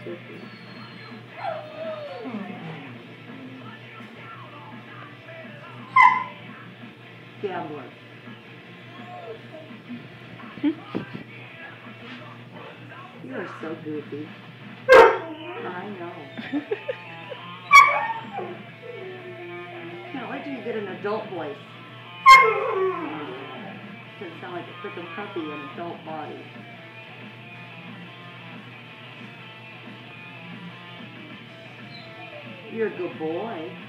goofy. Gambler. You are so goofy. I know. Can't wait till you get an adult voice. It's gonna sound like a freaking puppy in an adult body. You're a good boy.